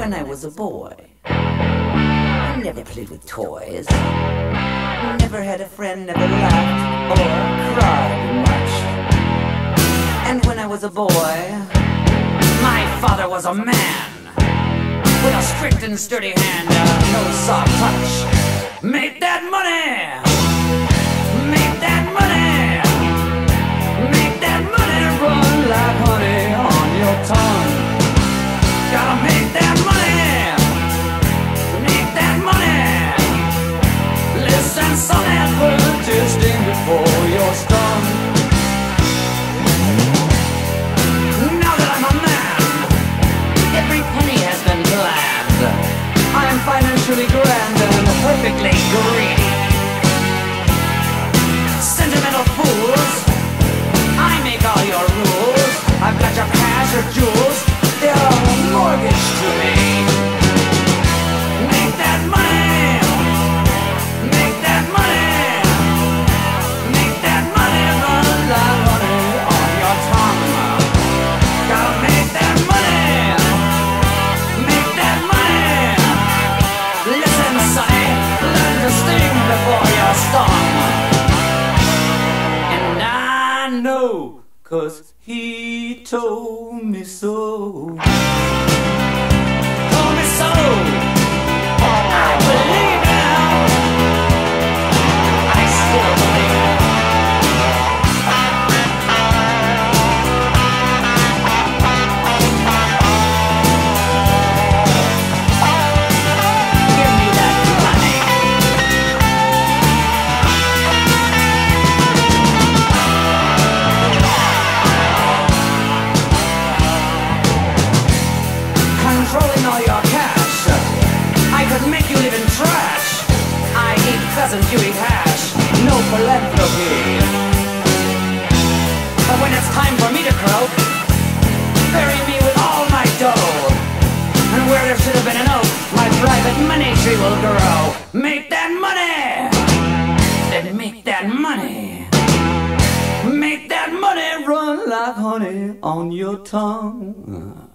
when I was a boy. I never played with toys. Never had a friend, never laughed or cried much. And when I was a boy, my father was a man with a strict and sturdy hand, no soft touch. Make that money! Make that money! Make that money run like honey on your tongue. Gotta make that money! Make that money! Listen, son, advertising before you're stung. Now that I'm a man, every penny has been planned. I am financially grand and perfectly greedy. Sentimental fools, I make all your rules. I've got your cash or jewels, they're all mortgaged to me. Make that money! Make that money! Make that money run like honey on your tongue. Gotta make that money! Make that money! Listen, sonny, learn to sting before you're stung. And I know, 'cause he told me so. Told me so. I believe now. I still believe. Give me that money. Controlling all your cash, I could make you live in trash. I eat pheasant, you eat hash. No philanthropy. But when it's time for me to croak, bury me with all my dough. And where there should have been an oak, my private money tree will grow. Make that money! Then make that money! Make that money run like honey on your tongue.